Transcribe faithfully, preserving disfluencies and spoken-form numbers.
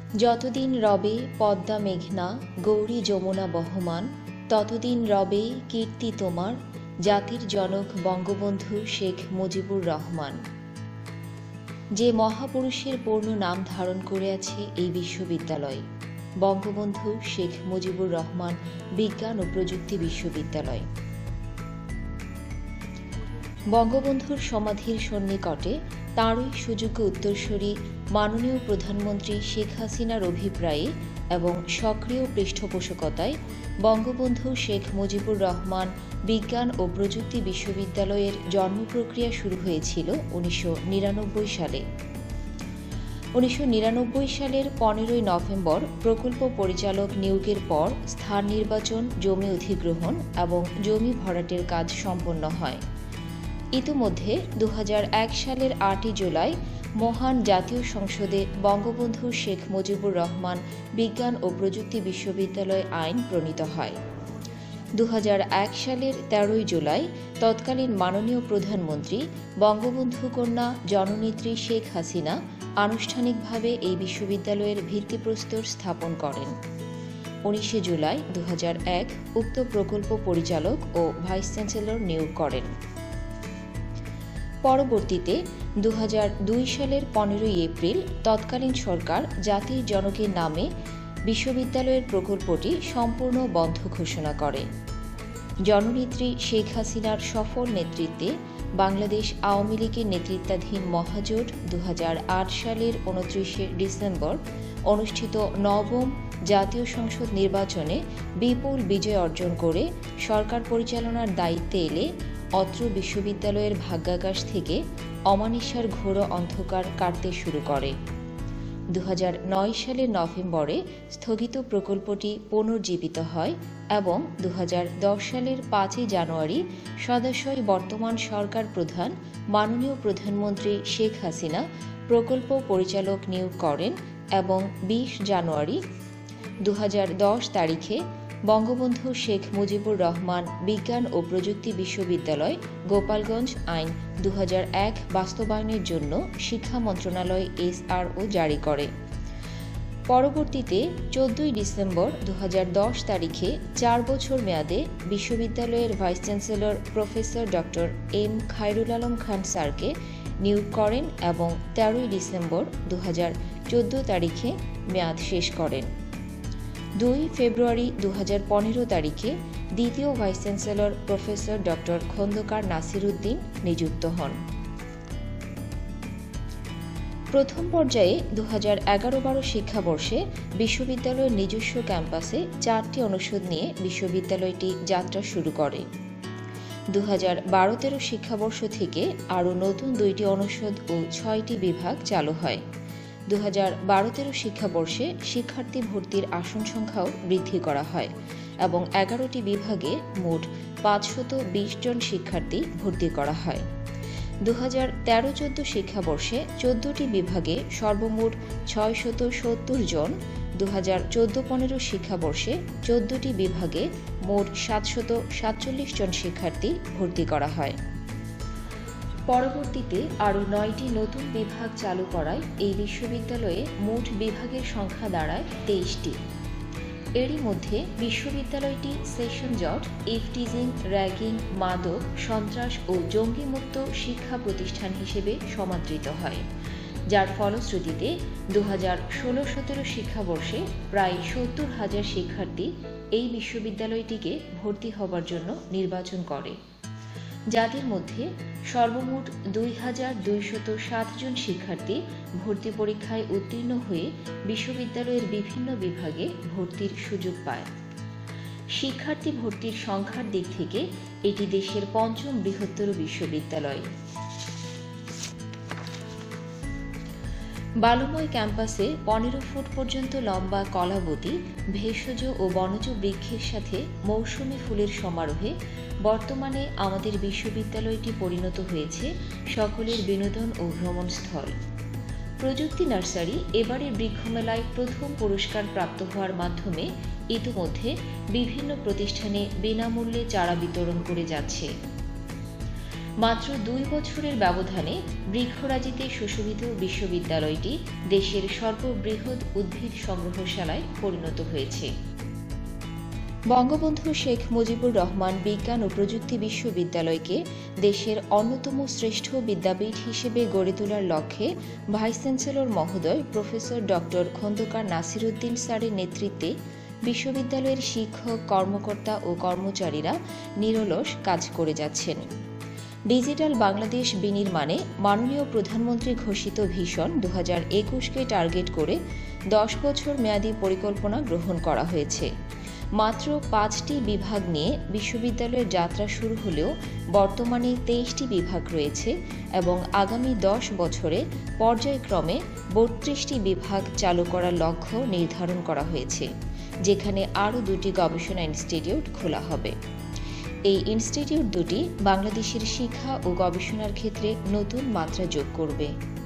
যতদিন রবে পদ্মা মেঘনা গৌরী যমুনা বহমান, ততদিন রবে কীর্তি তোমার জাতির জনক বঙ্গবন্ধু শেখ মুজিবুর রহমান। যে মহাপুরুষের পূর্ণ নাম ধারণ করে আছে এই বিশ্ববিদ্যালয়, বঙ্গবন্ধু শেখ মুজিবুর রহমান বিজ্ঞান ও প্রযুক্তি বিশ্ববিদ্যালয়। বঙ্গবন্ধুর সমাধির সন্নিকটে তাঁরই সুযোগ্য উত্তরসূরি মাননীয় প্রধানমন্ত্রী শেখ হাসিনার অভিপ্রায়ে এবং সক্রিয় পৃষ্ঠপোষকতায় বঙ্গবন্ধু শেখ মুজিবুর রহমান বিজ্ঞান ও প্রযুক্তি বিশ্ববিদ্যালয়ের জন্মপ্রক্রিয়া শুরু হয়েছিল উনিশশো নিরানব্বই সালে। উনিশশো নিরানব্বই সালের পনেরোই নভেম্বর প্রকল্প পরিচালক নিয়োগের পর স্থান নির্বাচন, জমি অধিগ্রহণ এবং জমি ভরাটের কাজ সম্পন্ন হয়। ইতিমধ্যে দু হাজার এক সালের আটই জুলাই মহান জাতীয় সংসদে বঙ্গবন্ধু শেখ মুজিবুর রহমান বিজ্ঞান ও প্রযুক্তি বিশ্ববিদ্যালয় আইন প্রণীত হয়। দু হাজার এক সালের তেরোই জুলাই তৎকালীন মাননীয় প্রধানমন্ত্রী বঙ্গবন্ধু কন্যা জননেত্রী শেখ হাসিনা আনুষ্ঠানিকভাবে এই বিশ্ববিদ্যালয়ের ভিত্তিপ্রস্তর স্থাপন করেন। উনিশে জুলাই দু হাজার এক উক্ত প্রকল্প পরিচালক ও ভাইস চ্যান্সেলর নিয়োগ করেন। পরবর্তীতে দু হাজার দুই সালের পনেরোই এপ্রিল তৎকালীন সরকার জাতির জনকের নামে বিশ্ববিদ্যালয়ের প্রকল্পটি সম্পূর্ণ বন্ধ ঘোষণা করে। জননেত্রী শেখ হাসিনার সফল নেতৃত্বে বাংলাদেশ আওয়ামী লীগের নেতৃত্বাধীন মহাজোট দু হাজার আট সালের উনত্রিশে ডিসেম্বর অনুষ্ঠিত নবম জাতীয় সংসদ নির্বাচনে বিপুল বিজয় অর্জন করে সরকার পরিচালনার দায়িত্বে এলে অত্র বিশ্ববিদ্যালয়ের ভাগ্যাকাশ থেকে অমানিসার ঘোর অন্ধকার কাটতে শুরু করে। দু হাজার নয় সালের নভেম্বরে স্থগিত প্রকল্পটি পুনর্জীবিত হয় এবং দু হাজার দশ সালের পাঁচই জানুয়ারি সদস্যই বর্তমান সরকার প্রধান মাননীয় প্রধানমন্ত্রী শেখ হাসিনা প্রকল্প পরিচালক নিয়োগ করেন এবং বিশ জানুয়ারি দু হাজার দশ তারিখে বঙ্গবন্ধু শেখ মুজিবুর রহমান বিজ্ঞান ও প্রযুক্তি বিশ্ববিদ্যালয় গোপালগঞ্জ আইন দু হাজার এক বাস্তবায়নের জন্য শিক্ষা মন্ত্রণালয় এসআরও জারি করে। পরবর্তীতে চোদ্দই ডিসেম্বর দু হাজার দশ তারিখে চার বছর মেয়াদে বিশ্ববিদ্যালয়ের vice chancellor professor doctor M Khairul Alam Khan স্যারকে নিয়োগ করেন এবং তেরোই ডিসেম্বর দু হাজার চোদ্দ তারিখে মেয়াদ শেষ করেন। দুই ফেব্রুয়ারি দু হাজার পনেরো তারিখে দ্বিতীয় vice chancellor professor doctor Khondakar Nasir Uddin নিযুক্ত হন। প্রথম পর্যায়ে দু হাজার এগারো বারো শিক্ষাবর্ষে বিশ্ববিদ্যালয়ের নিজস্ব ক্যাম্পাসে চারটি অনুষদ নিয়ে বিশ্ববিদ্যালয়টি যাত্রা শুরু করে। দু হাজার বারো তেরো শিক্ষাবর্ষ থেকে আরও নতুন দুইটি অনুষদ ও ছয়টি বিভাগ চালু হয়। দু হাজার বারো তেরো শিক্ষাবর্ষে শিক্ষার্থী ভর্তির আসন সংখ্যাও বৃদ্ধি করা হয় এবং এগারোটি বিভাগে মোট পাঁচশত বিশ জন শিক্ষার্থী ভর্তি করা হয়। দু হাজার তেরো চোদ্দ শিক্ষাবর্ষে চোদ্দটি বিভাগে সর্বমোট ছয়শত সত্তর জন, দু হাজার চোদ্দ পনেরো শিক্ষাবর্ষে চোদ্দটি বিভাগে মোট সাতশত সাতচল্লিশ জন শিক্ষার্থী ভর্তি করা হয়। পরবর্তীতে আরও নয়টি নতুন বিভাগ চালু করায় এই বিশ্ববিদ্যালয়ে মোট বিভাগের সংখ্যা দাঁড়ায় তেইশটি। এরই মধ্যে বিশ্ববিদ্যালয়টি সেশন জট, ইফটিজিং, র্যাগিং, মাদক, সন্ত্রাস ও জঙ্গিমুক্ত শিক্ষা প্রতিষ্ঠান হিসেবে সমাদৃত হয়, যার ফলশ্রুতিতে দু হাজার ষোলো সতেরো শিক্ষাবর্ষে প্রায় সত্তর হাজার শিক্ষার্থী এই বিশ্ববিদ্যালয়টিকে ভর্তি হবার জন্য নির্বাচন করে, যাদের মধ্যে সর্বমোট দুই হাজার দুইশত সাত জন শিক্ষার্থী ভর্তি পরীক্ষায় উত্তীর্ণ হয়ে বিশ্ববিদ্যালয়ের বিভিন্ন বিভাগে ভর্তির সুযোগ পায়। শিক্ষার্থী ভর্তির সংখ্যার দিক থেকে এটি দেশের পঞ্চম বৃহত্তর বিশ্ববিদ্যালয়। বালুময় ক্যাম্পাসে পনেরো ফুট পর্যন্ত লম্বা কলাবতী, ভেষজ ও বনজ বৃক্ষের সাথে মৌসুমী ফুলের সমারোহে বর্তমানে আমাদের বিশ্ববিদ্যালয়টি পরিণত হয়েছে সকলের বিনোদন ও ভ্রমণস্থল। প্রযুক্তি নার্সারি এবারের বৃক্ষমেলায় প্রথম পুরস্কার প্রাপ্ত হওয়ার মাধ্যমে ইতিমধ্যে বিভিন্ন প্রতিষ্ঠানে বিনামূল্যে চারা বিতরণ করে যাচ্ছে। মাত্র দুই বছরের ব্যবধানে বৃক্ষরাজিতে সুশোভিত বিশ্ববিদ্যালয়টি দেশের সর্ববৃহৎ উদ্ভিদ সংগ্রহশালায় পরিণত হয়েছে। বঙ্গবন্ধু শেখ মুজিবুর রহমান বিজ্ঞান ও প্রযুক্তি বিশ্ববিদ্যালয়কে দেশের অন্যতম শ্রেষ্ঠ বিদ্যাপীঠ হিসেবে গড়ে তোলার লক্ষ্যে ভাইস চ্যান্সেলর মহোদয় প্রফেসর ডক্টর খন্দকার নাসিরউদ্দিন স্যারের নেতৃত্বে বিশ্ববিদ্যালয়ের শিক্ষক, কর্মকর্তা ও কর্মচারীরা নিরলস কাজ করে যাচ্ছেন। ডিজিটাল বাংলাদেশ বিনির্মাণে মাননীয় প্রধানমন্ত্রী ঘোষিত ভিশন দু হাজার একুশকে টার্গেট করে দশ বছর মেয়াদী পরিকল্পনা গ্রহণ করা হয়েছে। মাত্র পাঁচটি বিভাগ নিয়ে বিশ্ববিদ্যালয়ের যাত্রা শুরু হলেও বর্তমানে তেইশটি বিভাগ রয়েছে এবং আগামী দশ বছরে পর্যায়ক্রমে বত্রিশটি বিভাগ চালু করার লক্ষ্য নির্ধারণ করা হয়েছে, যেখানে আরও দুটি গবেষণা ইনস্টিটিউট খোলা হবে। এই ইনস্টিটিউট দুটি বাংলাদেশের শিক্ষা ও গবেষণার ক্ষেত্রে নতুন মাত্রা যোগ করবে।